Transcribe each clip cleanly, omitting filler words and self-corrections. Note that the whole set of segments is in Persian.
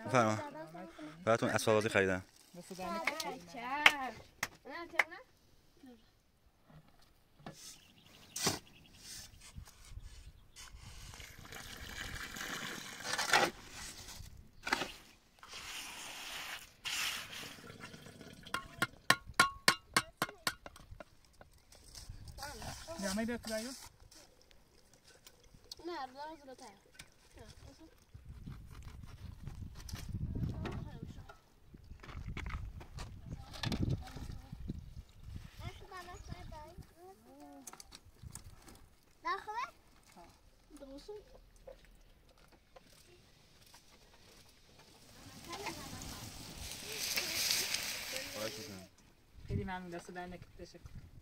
بفرما. براتون اسباب بازی خریدم. Ja, maar dat krijgen. Nee, dat is het. خیلی ممنون دست در نکت تشکر.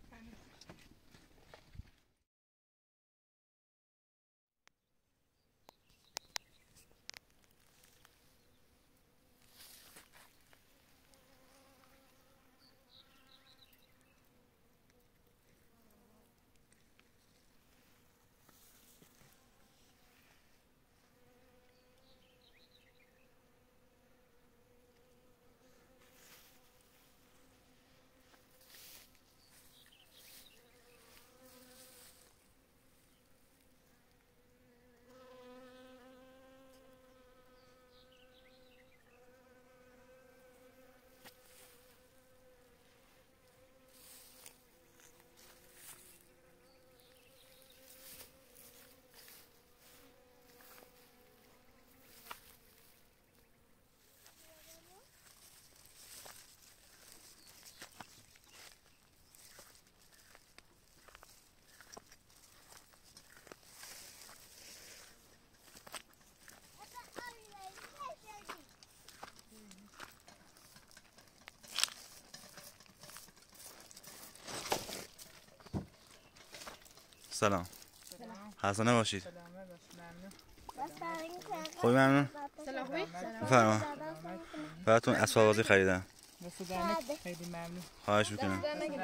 سلام. خسته نباشید. خوبی ممنون. بفرما. براتون اسباب بازی خریدم. خیلی ممنون. خواهش میکنم.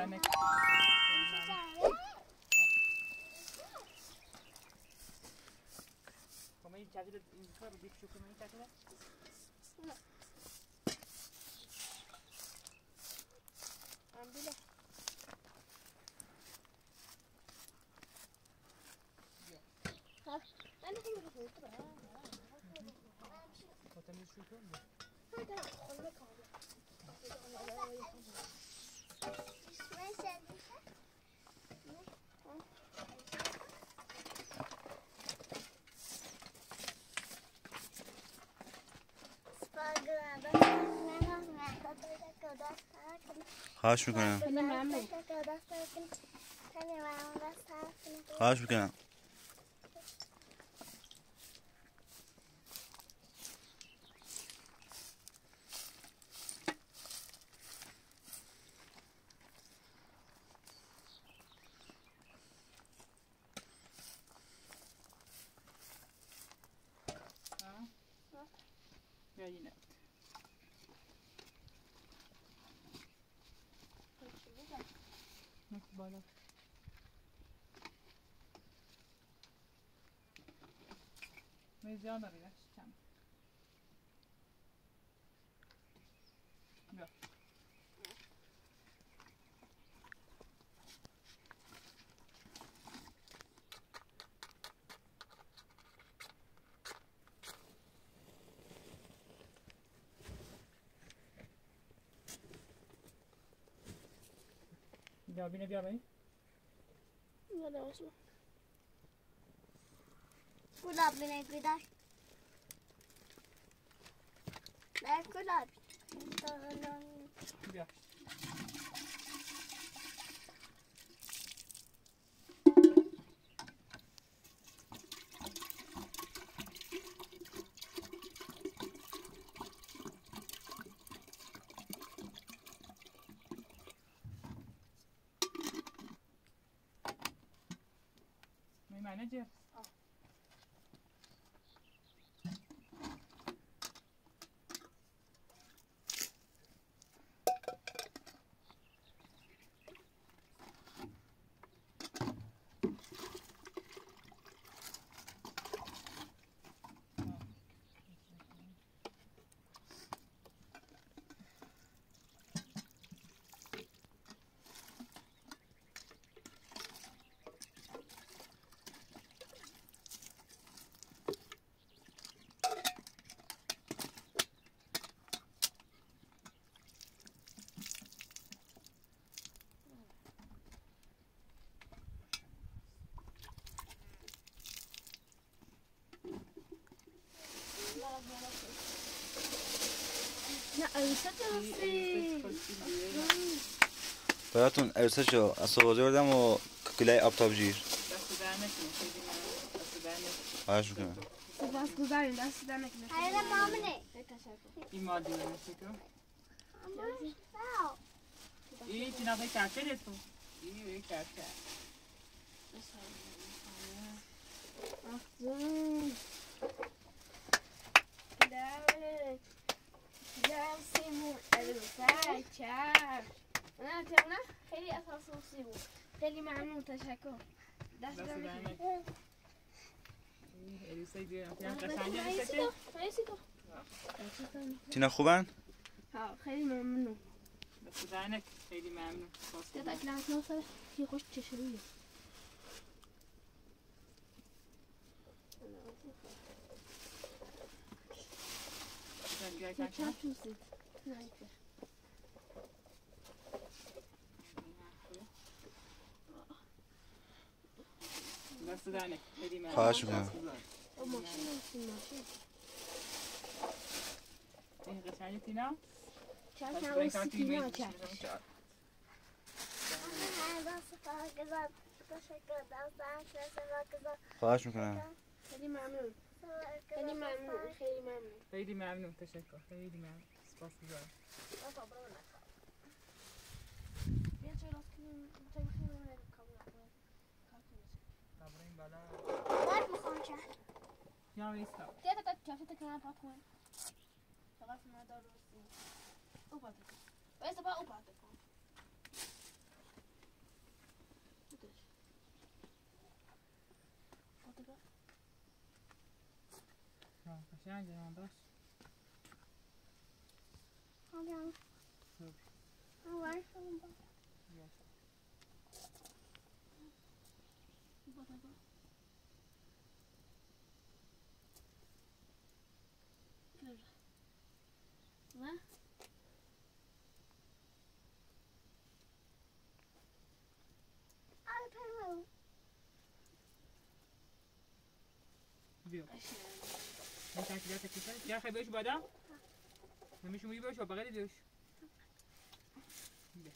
خواهش میکنم. خواهش میکنم. Ja, yine. بالا میزیان نبیدش کم بیا بیا بینه بیا بایی Vad det var så. Gulag blir det gudag. Nej, gulag. Ja. Manager. Oh. نه عروسک راستی. براتون عروسشو از صبح بردم و کوکلای آبتابجیر. دست در نکنه خیلی ممنون. دست در نکنه. خواهش میکنم. سپاسگزاریم دست در نکنه. خیلی ممنونه. این مادی بنویسی تو. این چی نقای کچه تو. این کچه. سیمون عروسک چشم. نه خیلی اساسی بود. خیلی ممنون تشکر. دست در نکنه. عروسک دیگه. قشنگه عروسک. تینا خوبن؟ ها خیلی ممنون. دست در نکنه. خیلی ممنون. ده اکلات نوسه یه خوش چشمیه. چند توسید؟ نه دست در نکنه. خیلی ممنون. خواهش میکنم. ماشین ماشین. این قشنگه تینا. چند عروسی تینا چشم. خواهش میکنم. خیلی ممنون. خیلی ممنون. خیلی ممنون. خیلی ممنون. تشکر. خیلی ممنون. سپاسگزارم. بیا چه راست کنیم. خیلی ممنون. این بالا. باید میخوام چه؟ یا ایستا. تا کفت کنم پاک کن. فقط ندار روستی. او پاک کن. باید با او پاک کن. قشنگه من داشت. آگم. آوار شدم با. نه؟ بیا. این تکلیات کیسه. یا خیلی بیش بادا. نمیشه موی بیش و بغلی بیش. بیا.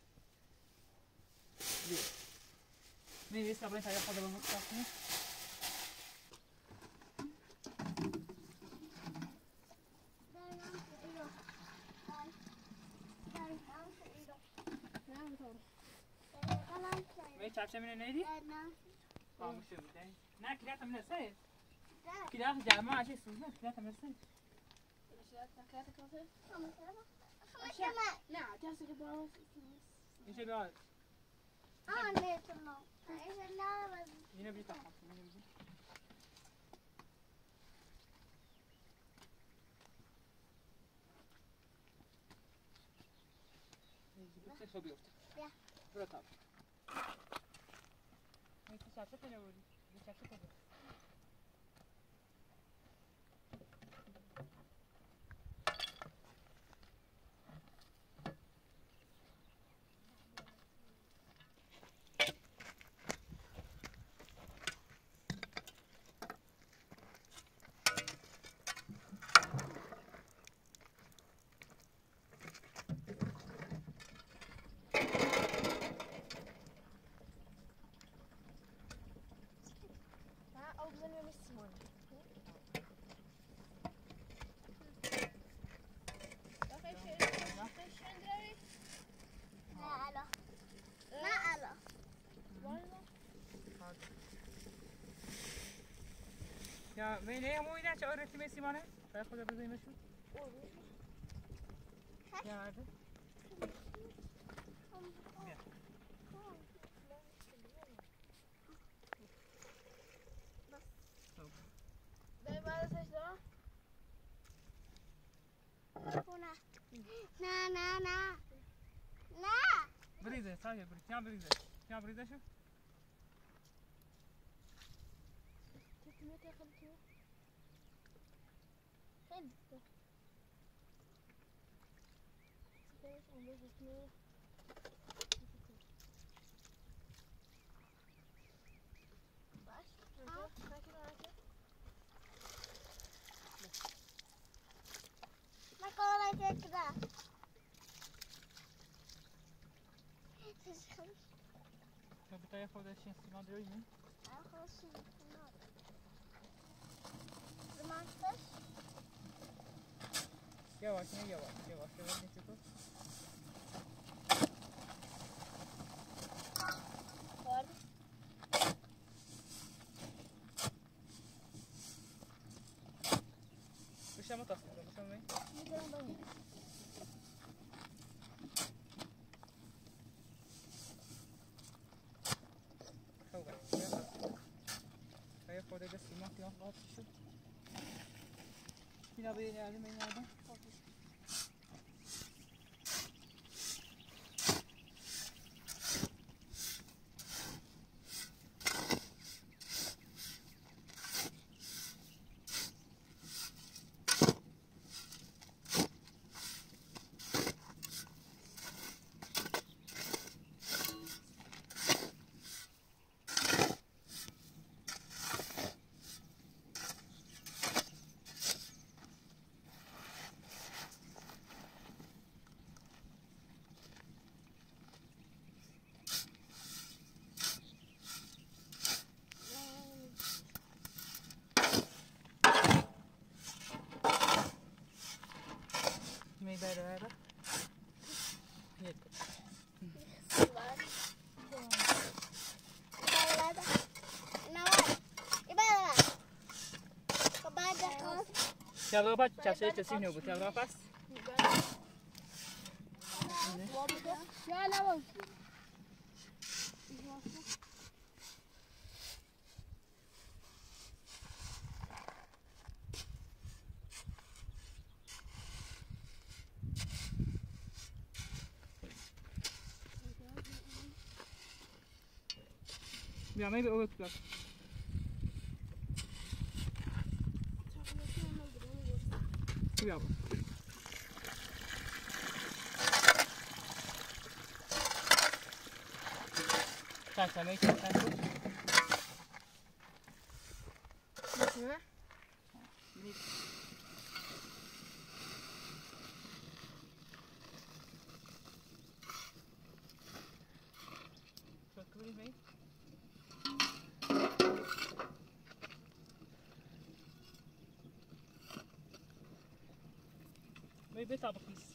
بیا. می‌بینی صابون تایید خود رو مستقیم. می چپچه می نیدی؟ خاموش شد. نه کلیات هم نسید. کلیات جمع عشق سوزن. کلیات هم نسید. نه کسی که باز میشه بیاد. نه اینو بیتا. خوبی افت. بیا. برو تاب. میشه چپچه کنه بودی. چپچه کنه. یا نه همون اینا چه آرتی میسیمانه؟ باید خدا بزنیمشون. یا آره. نه بریزه سایه بریزه. کیا بریزه؟ کیا بریزه شو؟ نکنه که كده طب بتاعي خد الشيء ما ادري مين خلاص زمان بس يواش يواش نشوفه بشام تصل بشام مين خود دست ما که آن شد اینا به این این آدم می بره چلو بعد چشه چسی نو بود چلو پس بیا می به اوت بیا بیا تا می چند تا نه شکری می به طبقیس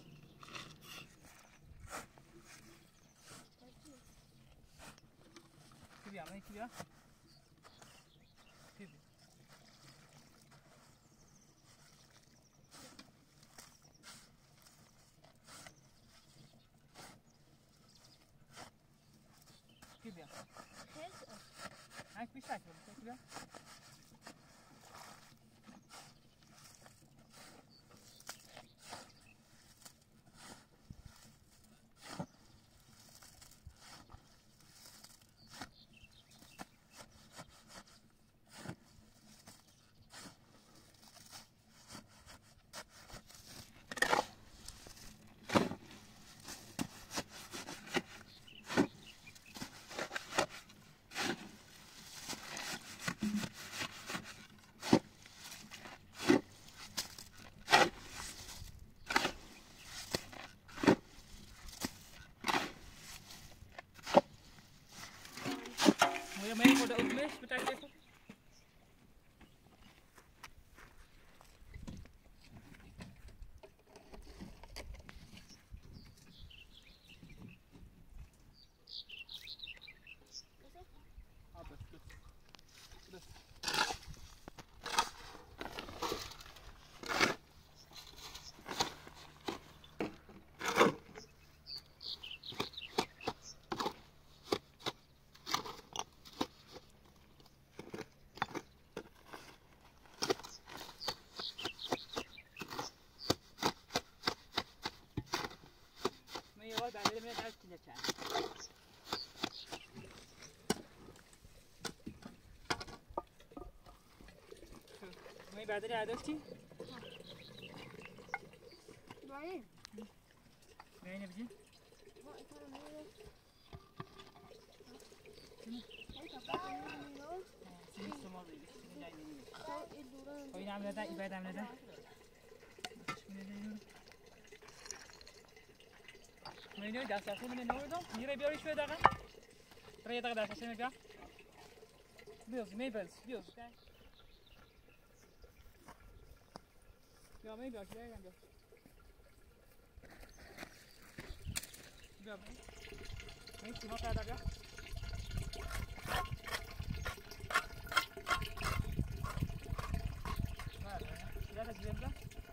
بیا می بیا بیا هنگ بیشتر کنم بیا May mo daog mes betay ko. بعد میاد از کجا چند می بعد عداشتی باید نه نبودی اینو دست هاشون من نوردم میره بیاری شو دقیقه برای دقیقه دست هاشون بیا بیوز میبرز بیوز بیا می بیا بیا بیا بیا می سیما کرده بیا بله بیا بیا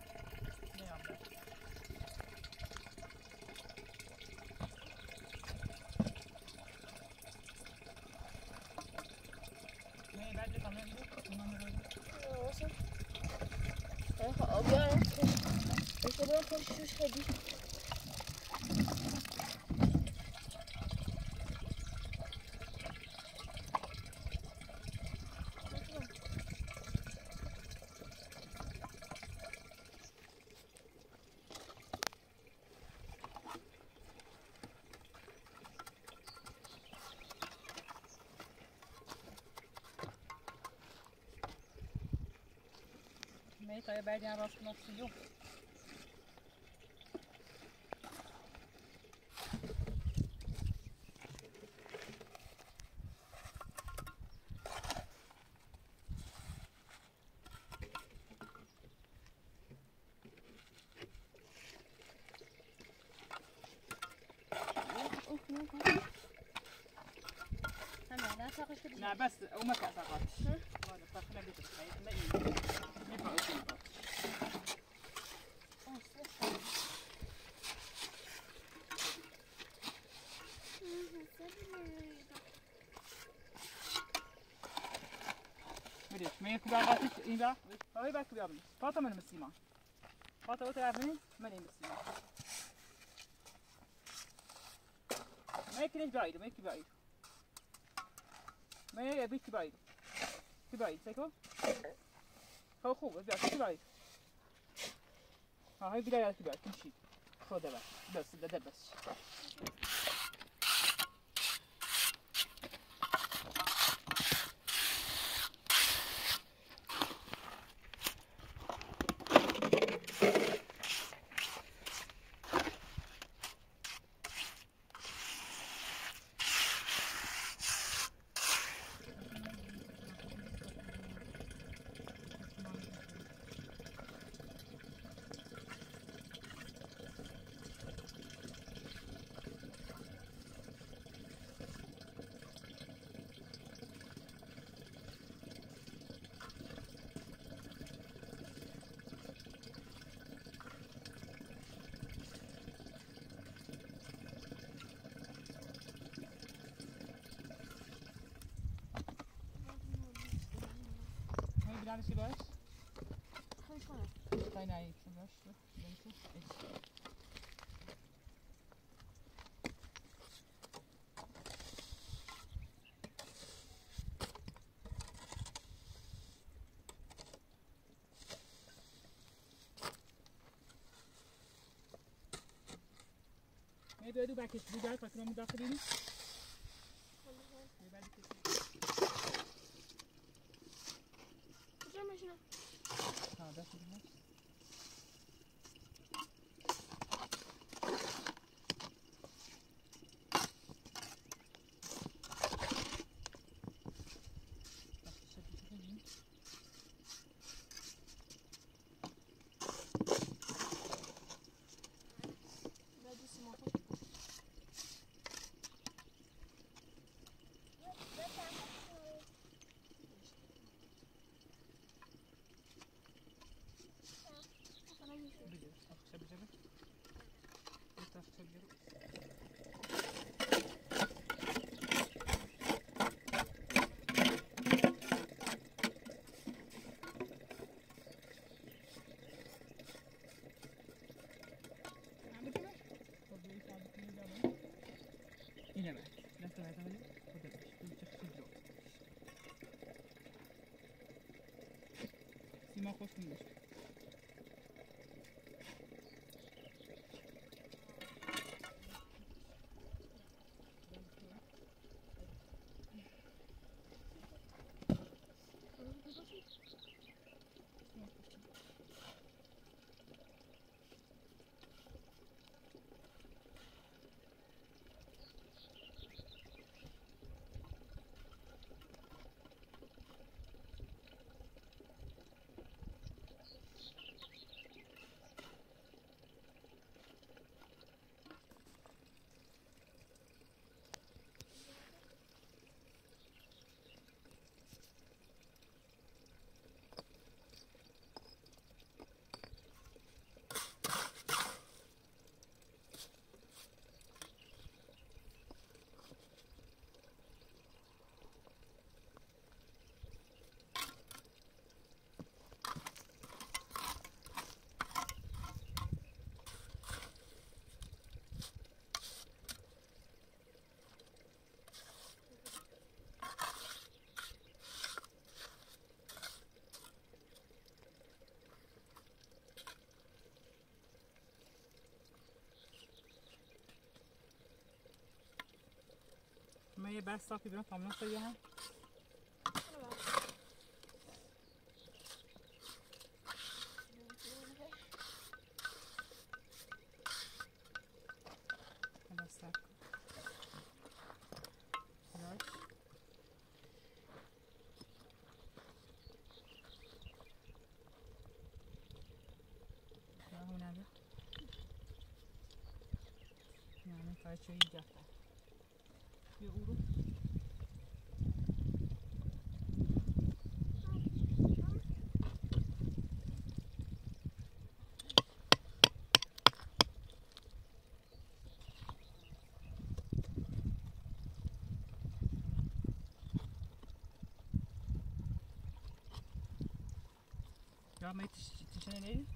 Nee, kan je bij die aanwas nog zien, joh. لا بس وما كأسقط. هذا فخنا بترخي لا يجي. نبغى أشوفه. بديش ما يكبر قاتش إذا هاي بس كبر مني. فاطمة من المسيمة. فاطمة تعرفني من المسيمة. ما يكلش بعيد ما يكلش بعيد. ما يبي كبايد كبايد سيكو هو خوب بس كبايد هاي بداية كبايد تمشي خذ بس ده بس Danke dir, was? Nein, nein, zum Beispiel. Maybe do back is do that, but I'm not going to ها ده شو ده اینه بعد دست بعد ولی خدا باش تو چه خیلی سیما خوش میشه من یه بس صافی برم کاملا خیلی هم چه اینجا یه اورو یا می تیشنه نیدی؟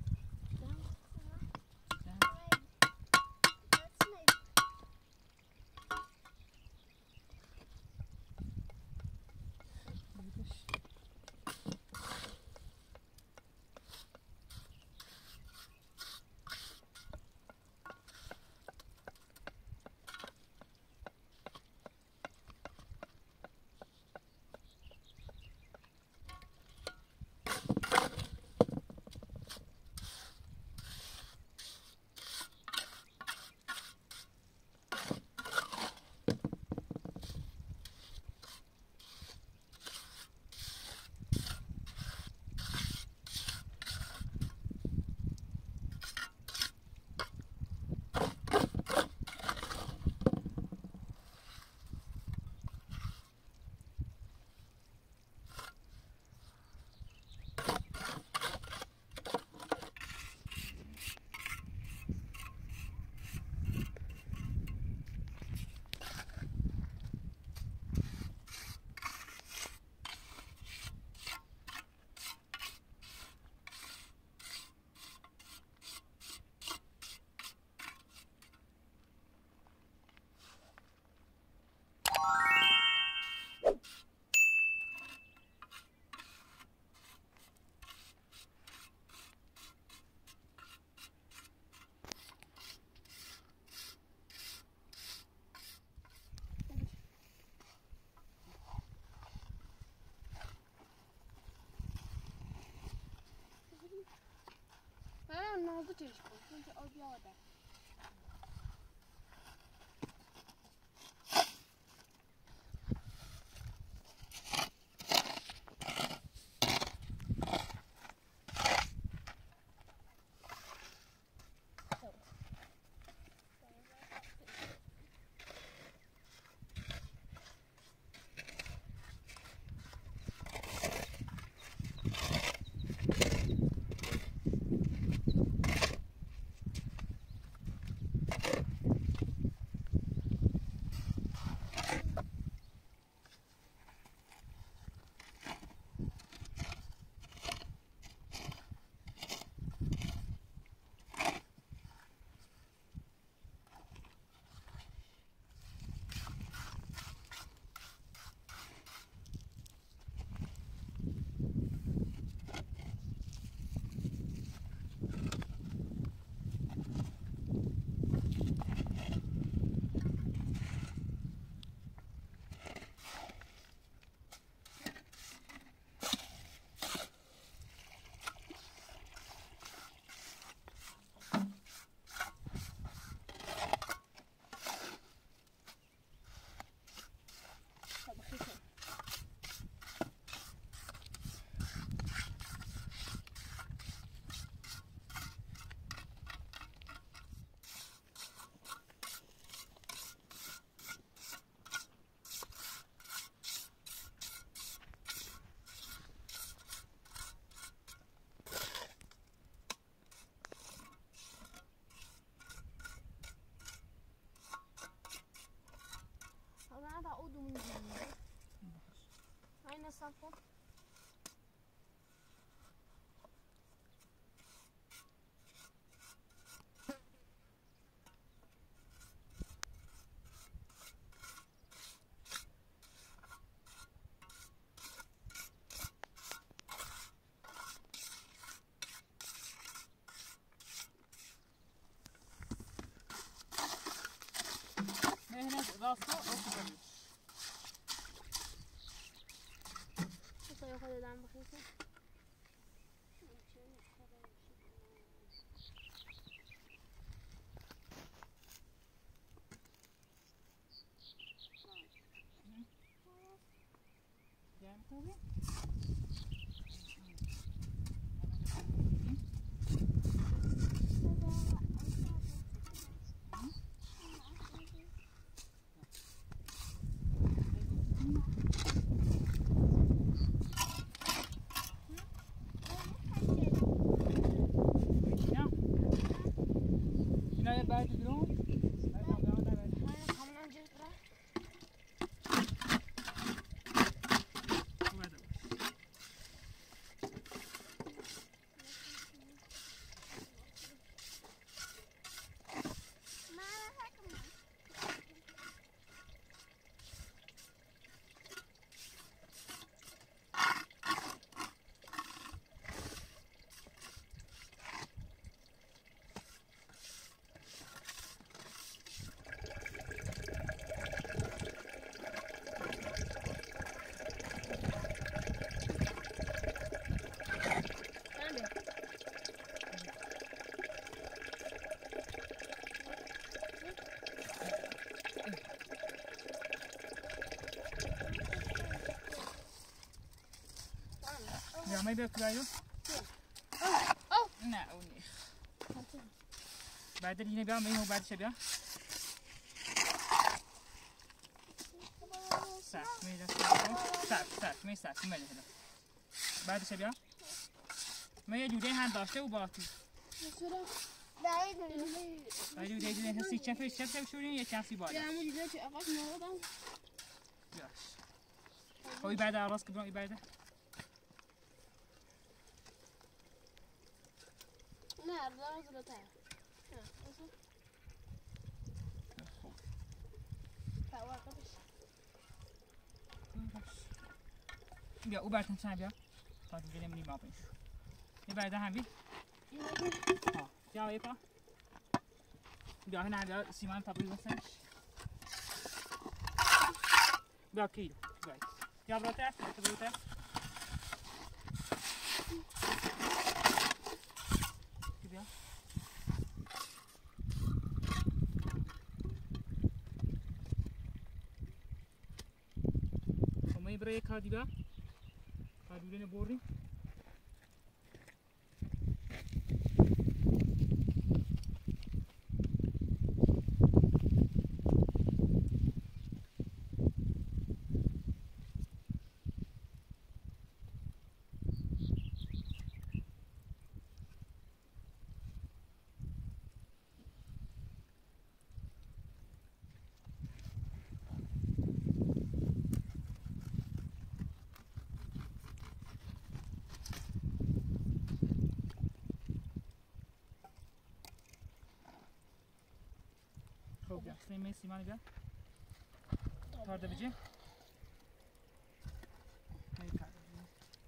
نازکش کن چون که آب یاده صفو مهنة راسه خود دم بخیسه جمع کنی؟ اینا یه باید درون؟ Ja, maar je bent kwijt, Oh! Nee, ook niet. Bij de hier bij mij, hoe bij de Shabia? Saaf, mee dat saaf, mee saaf, mee dat. Bij de Shabia? Maar je doet de hand af, stil baat. Maar je doet deze zie chef, chef zo je kan zien baat. Ja, moet je dat je afwas nodig dan? Ja. Hoe bij de alles gebruik je bij de? Nee, dat was het hè. Ja, dat is het. Ja, wacht, dat is. Ja, hoe bij het zijn ja? Wat ik helemaal niet map is. Je bij de hand wie? Ja. Ja, je pa. Ja, en daar Simon papi was zijn. Ja, kilo. Right. Ja, brood hè? Brood hè? Ja. Kom mee breek gaat die ba? Ga doen in de boring. Çok güzel. Sen mi Simon gel? Tarda bici. Ne tarda bici?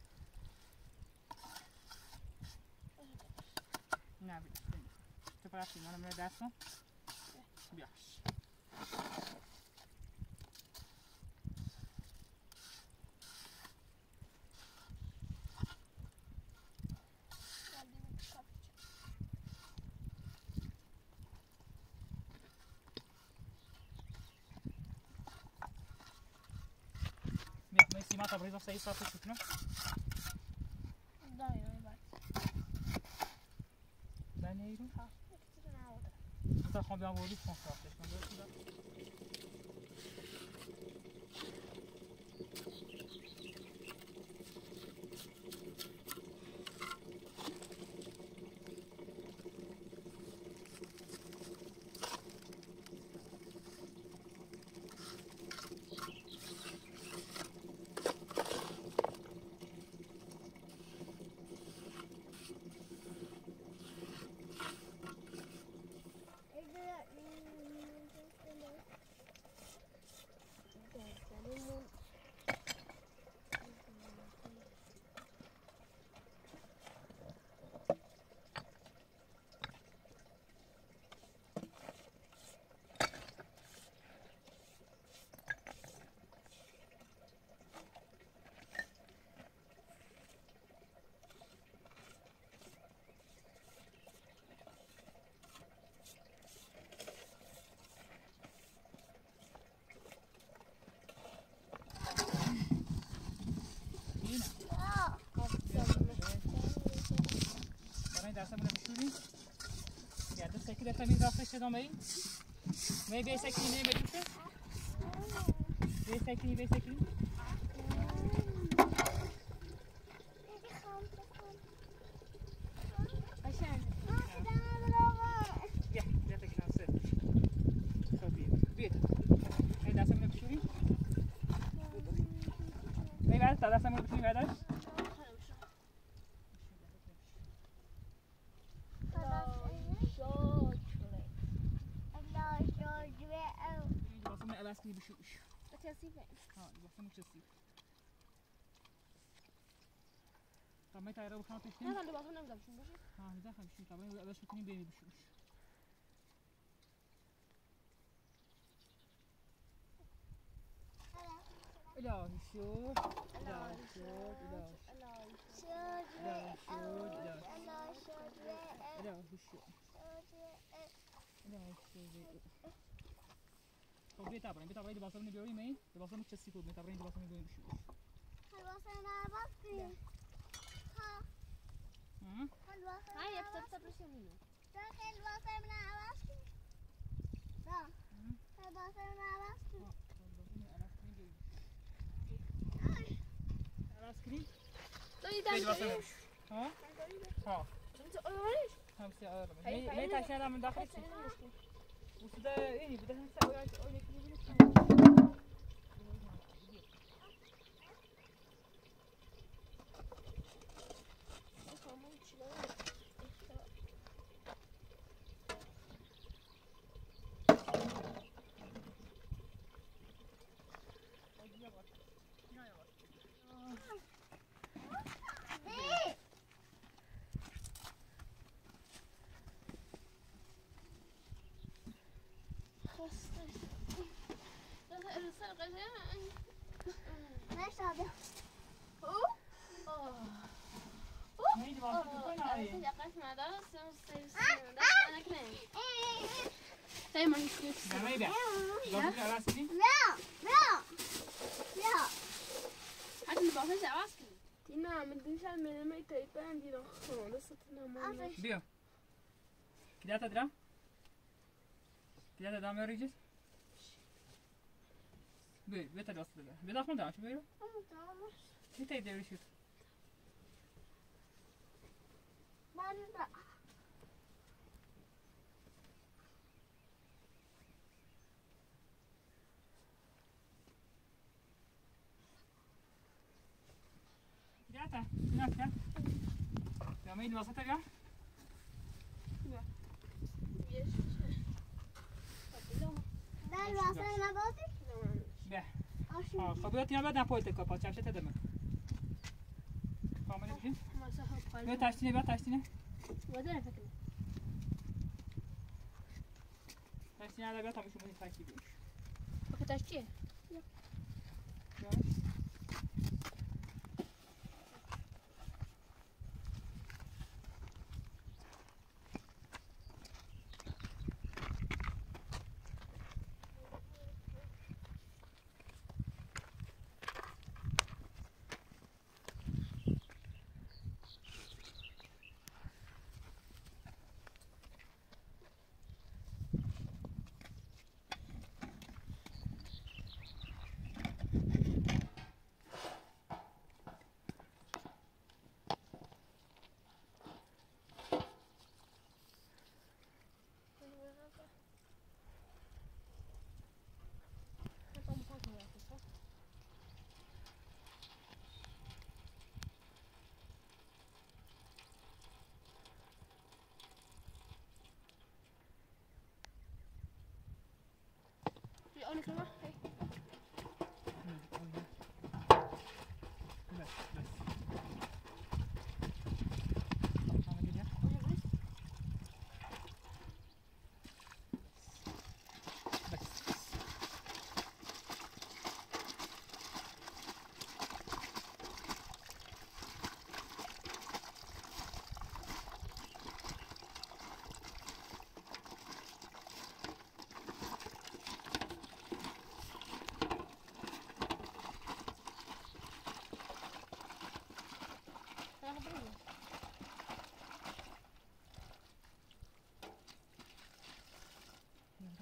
Ne bileyim. Tu para Simon me das no? Ya. Bia, Simon tá preso sair só para isso, não? Dai, dai, dai. Ben ne yedim? Ha, ikisi de ne oldu? Bu da kambiyan vurdu kontrol ettim. بتمین راستش ادامه ای؟ می به سکنی بدوشه؟ به سکنی به سکنی؟ Ja, dat ik nou zet. Zo weer. En daar zijn we op sorry. Nee, waar? Daar zijn we op sorry, waar? Alaski بشوش. متاسفم. واسه متشسي. طب ما تایرا بخوام پیش نه من دوباره نمیدم شون باشه. میدم بشوش. طب اینو اولش می‌کنیم بریم بشوش. الهی شد. الهی شد. خب بیا برای لباسا رو بیاریم این لباسا رو چسی کنیم برای لباسا رو بیاریم بشوش لباس نباسی ها هاي افتت بشوني لباس نباسی لا لباس نباسی الاسکریم طيب ها ها انت اولش همسي اول ليه تاشيرا من داخل وده ايه بده نسوي اول كده نشده نيجي واصل كنا ايه طيب ما يكفيك ده ما يبيع لازم الاسكريم لا حتى اللي بعرفش اواسكن تينا من دنشا من ما يتايبان دي نخو لسه تنا ما بيو كده تدرا كده تدرا ميريجس بيت الوصل ده بيت اخون ده شو بيرو انت يدري شو باندا كده هناك يا مين وسط يا ده لباس نباسی به خب بیاد اینا بعد نپایت کپا چپشه تدمه کامل بگیم بیا تشتینه ودنا فكرة تشتینه علا بیا تمیشون بودیم ترکیبیش فكرة چیه؟ أقول لك لما هي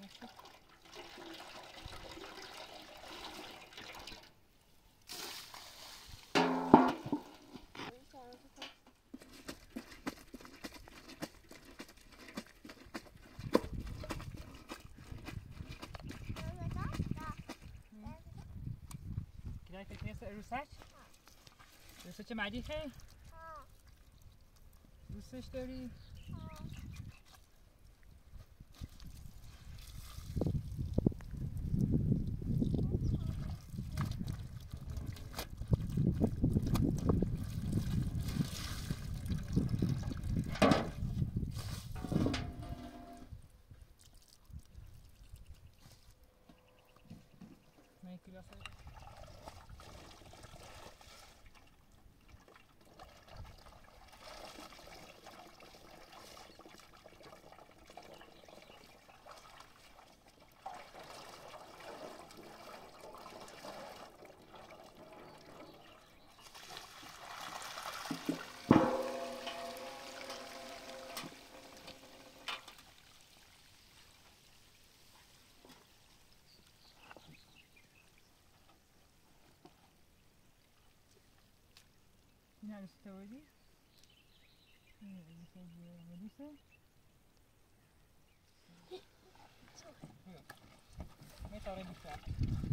Kijk, ik eerst een research. Research مدی خیلی دوستش داری؟ Miraculous. این هرست توردی؟ ملیسه؟ میتاره بیشتر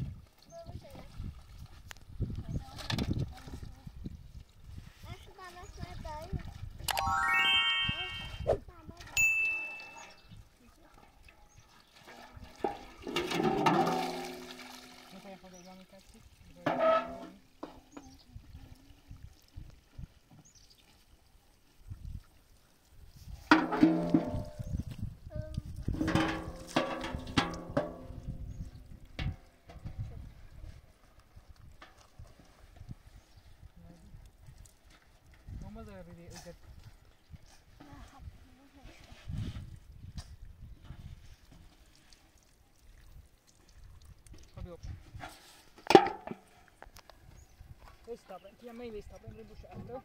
میتاره خود ادامه کسی؟ really good. Kom op. Wees stappen. Kun je mee wees stappen? Ik moet je achter.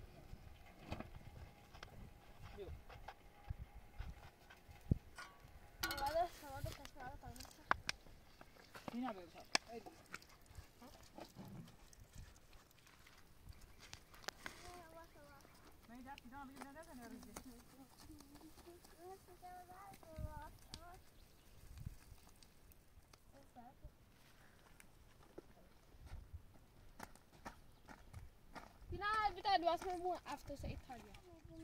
این هم بگذار. من این دست میدونم بگیم ندازن یا روزی Final, vi tar du som en efter så Italien.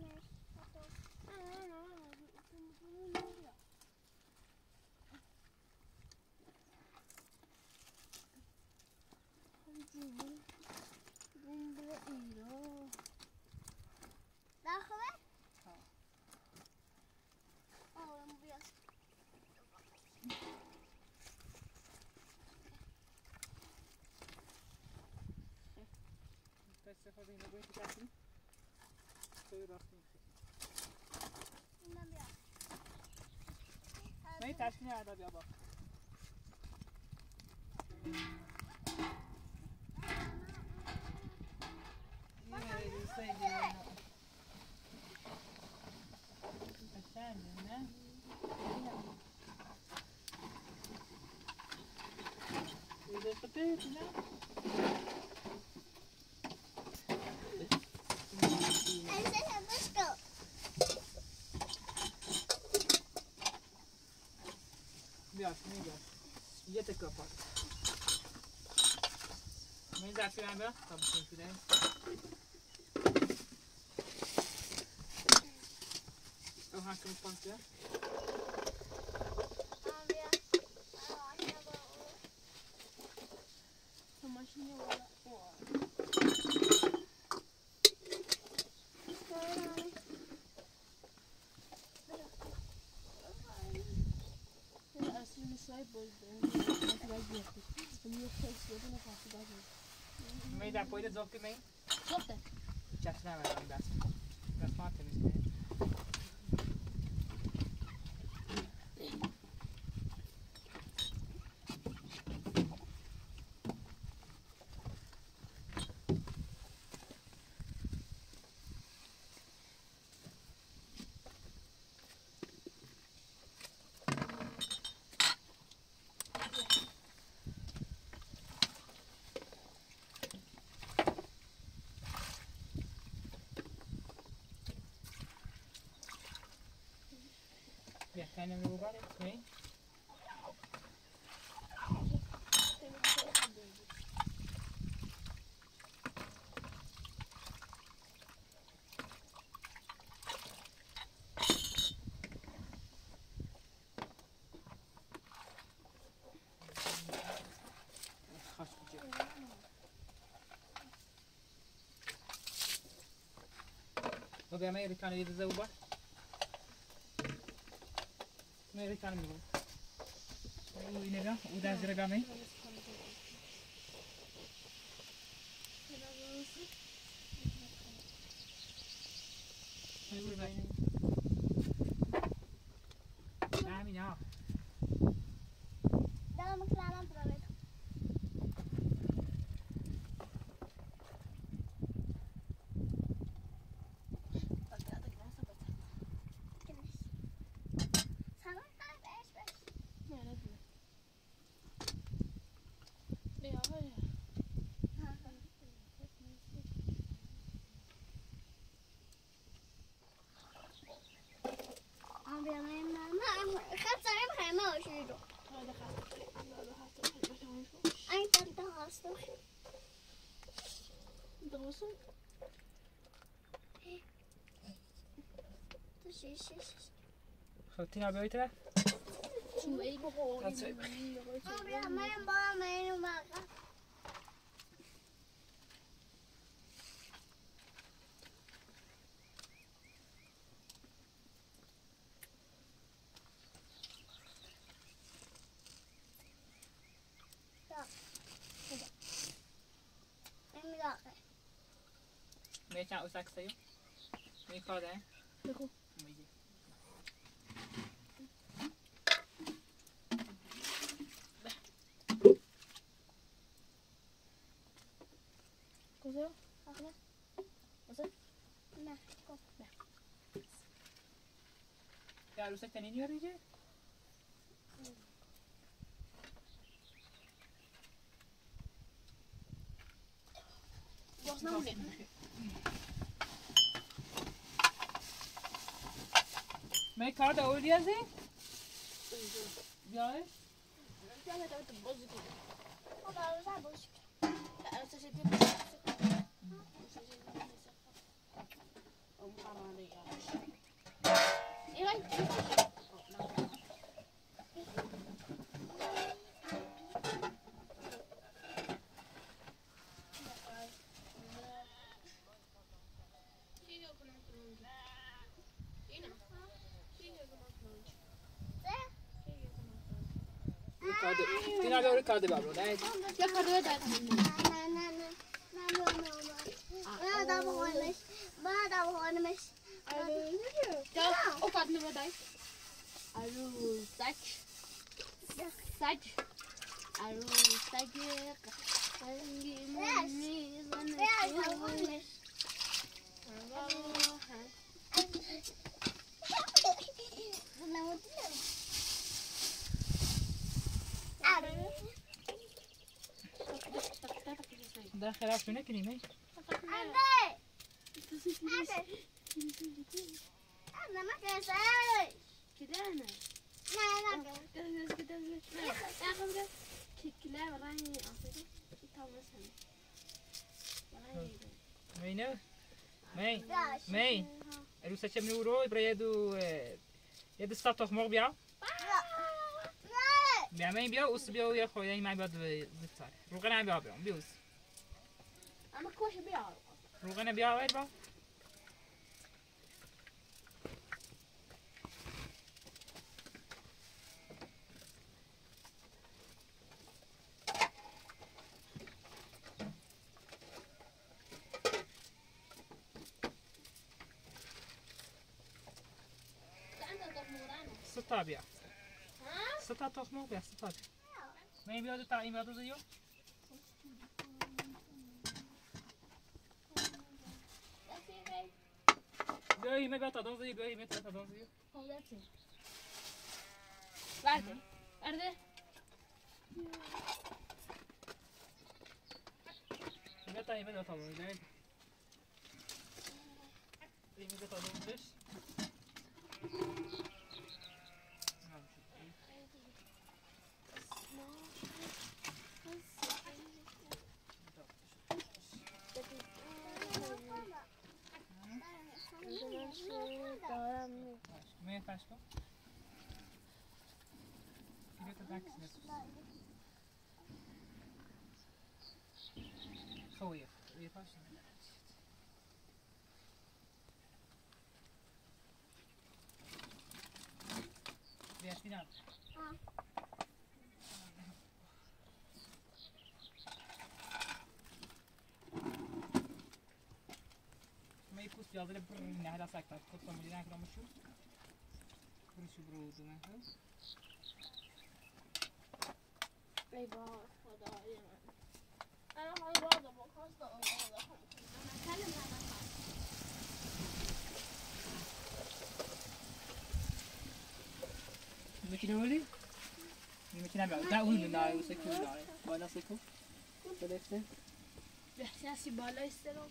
Daar geweest? Oh, dan moet je eens. بس خود این رو باید کسی توی راستیم Dan weer. من این تشکیل عدا بیا با یه روسایی دیگه قشنگه نه؟ ایده خطیت نه؟ بیاش میگه یه تکه پاک من دستی من بیا تا بسیم شده او حکم پاک بیا ماشین والا می در پایید زفتی می؟ زفته چشم نمیدونم دست ما تمیز کنید Kan je ook wel eens mee? وبیا من ریکانه دیده زوبا من ریکانه میگم او اینه بیا او در زیر گامی همین ها دارم کلامم پروید خب تینا بیایی تره؟ میچن او سکس تایو؟ میکار ده؟ بگو میگه کجا؟ آخه کجا؟ نه کن یا عروسک تنین یاریجه؟ باز نمونه می کار ده اولی هستی؟ بیای؟ بیای تو بازی کنی خدا رو باشی تینا بیاری کار ده بابلو نه؟ یا کارو داد نه دام خانمش ما دام خانمش یا او کارو داد الو سگ الو سگ قنگی منی زنه ده خلاف شو نکنی می؟ أنا ما كسرت كده انا لا لا كده اخذ كلاب راني اعطيك توماس می نه؟ می عروسک چه میورو برای یه ستاد تخمق بیا بیا می بیا اوس بیا و یه خویه من باید زیتاره روغن بیا بیام بیوز اما كوش بيعرف روغن بیا باید با ستا بیا ستا تخمق بیا ستا می بیاد تا این بیاد دیو بیایی می بیاد تا دانزی بیایی می تا دانزی برده برده می تا این بیاد تا دانزی این بیاد تا دانزیش خویه یه پاش بیاش بیدم ما یه پوست بیازده نه هدا سکتر خود سامولی نکرم شو برشو برو دو نه ای با خدای من انا حالا باید با کاست اون میتونی میتونم بیاد نه اون نه اون سکو نه بالا سکو بلفته بحثی هستی بالا استرام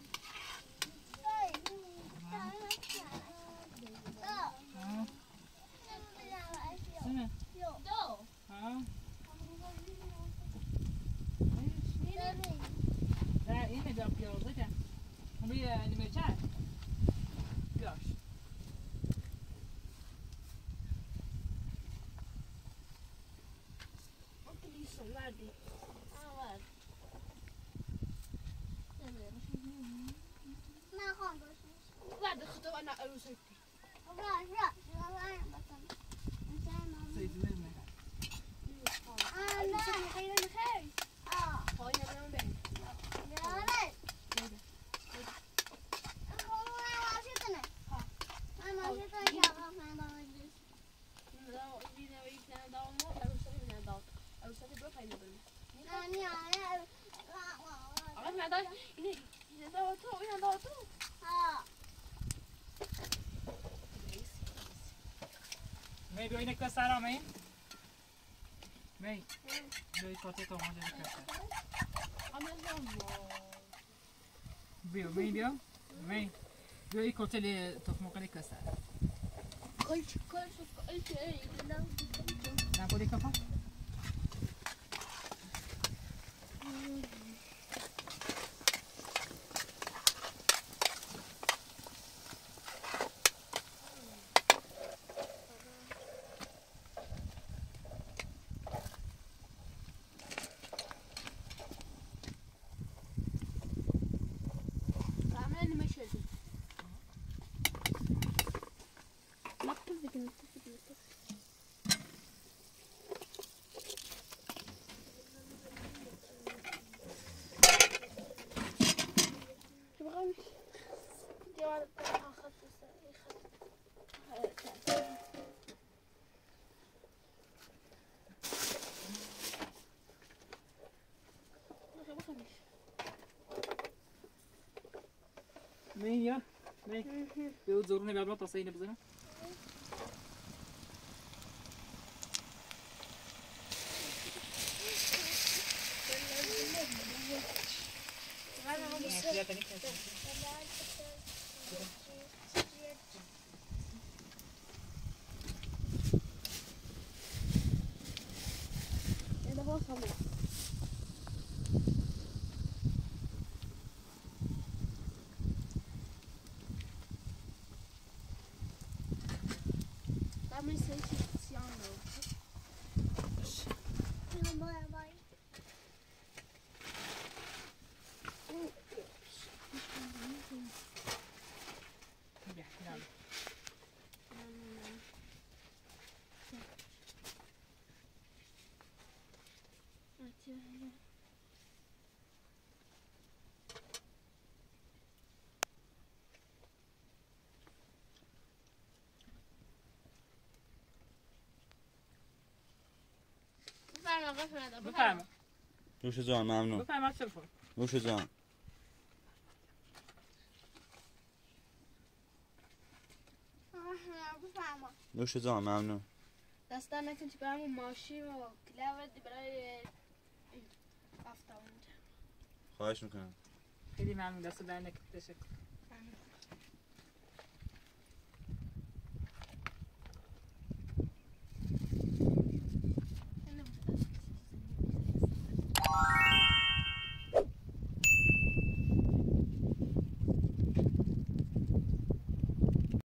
دو نه اینه جا پیازه که همه نیمه چند بیاش وردی ورد من خواهم باشم ورد خطا انا عروسکی راش سیدی نمیه أنا خیلی خیلی های نمیدونم بهم يا أنا ماشيتنا يا أخوان می بیایی نکتا سرا می بیایی کاته تا مانجا نکتا بیو می بیا می بیایی کاته لی تخموقه نکتا سرا نبودی کفا مية بيوزروني بيعملوا تصيني بزنا بفرما نوش جان ممنون بفرما تلفن نوش جان نوش جان ممنون دستا نکن که برامون ماشی و کلاوردی برای افتاوند خواهش میکنم خیلی ممنون دست در نکن تشکر